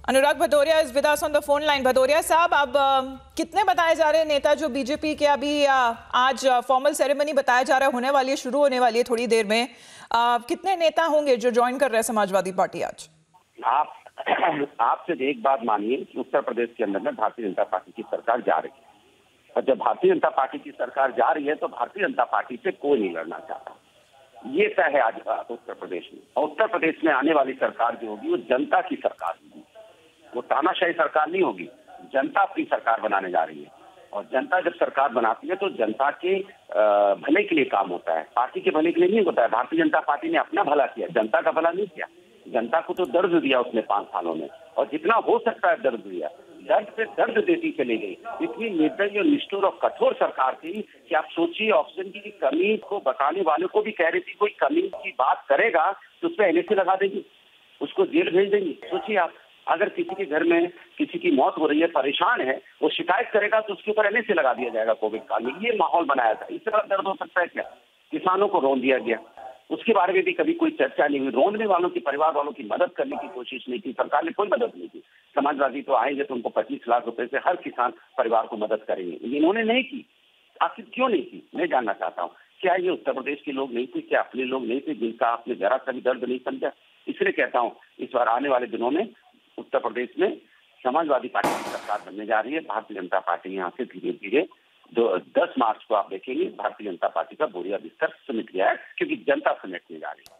Anurag Bhadauria is with us on the phone line. Bhadauria साहब, अब कितने बताए जा रहे हैं नेता जो बीजेपी के अभी आज फॉर्मल सेरेमनी बताया जा रहा है होने वाली है, शुरू होने वाली है थोड़ी देर में, कितने नेता होंगे जो ज्वाइन कर रहे हैं समाजवादी पार्टी आज? आप सिर्फ एक बात मानिए कि उत्तर प्रदेश के अंदर में भारतीय जनता पार्टी की सरकार जा रही है, और जब भारतीय जनता पार्टी की सरकार जा रही है तो भारतीय जनता पार्टी से कोई नहीं लड़ना चाहता। ये तय है आज उत्तर प्रदेश में। और उत्तर प्रदेश में आने वाली सरकार जो होगी वो जनता की सरकार होगी, वो तानाशाही सरकार नहीं होगी। जनता अपनी सरकार बनाने जा रही है, और जनता जब सरकार बनाती है तो जनता के भले के लिए काम होता है, पार्टी के भले के लिए नहीं होता है। भारतीय जनता पार्टी ने अपना भला किया, जनता का भला नहीं किया। जनता को तो दर्द दिया उसने 5 सालों में, और जितना हो सकता है दर्द दिया, दर्द पे दर्द देती चली गई। इतनी निर्दयी और निष्ठुर और कठोर सरकार थी कि आप सोचिए, ऑक्सीजन की कमी को बताने वाले को भी कह रही थी कोई कमी की बात करेगा तो उस पर एनएसए लगा देंगे, उसको जेल भेज देंगे। सोचिए आप, अगर किसी के घर में किसी की मौत हो रही है, परेशान है, वो शिकायत करेगा तो उसके ऊपर एनएसए लगा दिया जाएगा कोविड काल में। ये माहौल बनाया था। इससे बड़ा दर्द हो सकता है क्या? किसानों को रौंद दिया गया, उसके बारे में भी कभी कोई चर्चा नहीं हुई। रोने वालों की, परिवार वालों की मदद करने की कोशिश नहीं की, सरकार ने कोई मदद नहीं की। समाजवादी तो आएंगे तो उनको 25 लाख रुपए से हर किसान परिवार को मदद करेंगे, इन्होंने नहीं की। आखिर क्यों नहीं की, मैं जानना चाहता हूँ। क्या ये उत्तर प्रदेश के लोग नहीं थे? क्या अपने लोग नहीं थे जिनका आपने जरा सा भी दर्द नहीं समझा? इसलिए कहता हूँ, इस बार आने वाले दिनों में उत्तर प्रदेश में समाजवादी पार्टी की सरकार बनने जा रही है। भारतीय जनता पार्टी यहाँ से धीरे धीरे 10 मार्च को आप देखेंगे भारतीय जनता पार्टी का बोरिया बिस्तर समेट गया है, क्योंकि जनता समेटने जा रही है।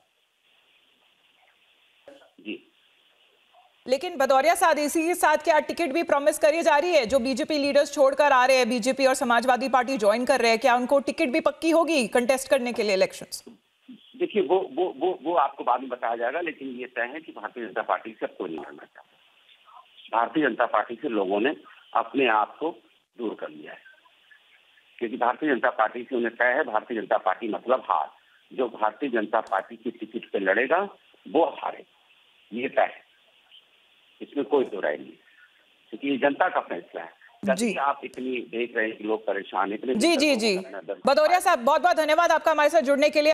जी, लेकिन भदौरिया साहब, इसी के साथ क्या टिकट भी प्रॉमिस करी जा रही है? जो बीजेपी लीडर्स छोड़कर आ रहे हैं, बीजेपी और समाजवादी पार्टी ज्वाइन कर रहे हैं, क्या उनको टिकट भी पक्की होगी कंटेस्ट करने के लिए इलेक्शंस? देखिए, वो आपको बाद में बताया जाएगा, लेकिन ये तय है कि भारतीय जनता पार्टी से कोई नहीं लड़ना चाहता। भारतीय जनता पार्टी से लोगों ने अपने आप को दूर कर लिया है, क्योंकि भारतीय जनता पार्टी से उन्हें तय है, भारतीय जनता पार्टी मतलब हार। जो भारतीय जनता पार्टी की टिकट पे लड़ेगा वो हारे, ये तय है, इसमें कोई दो राय नहीं, क्योंकि ये जनता का फैसला है। जी, आप इतनी देख रहे हैं कि लोग परेशान, इतने जी जी जी, भदौरिया साहब बहुत बहुत धन्यवाद आपका हमारे साथ जुड़ने के लिए।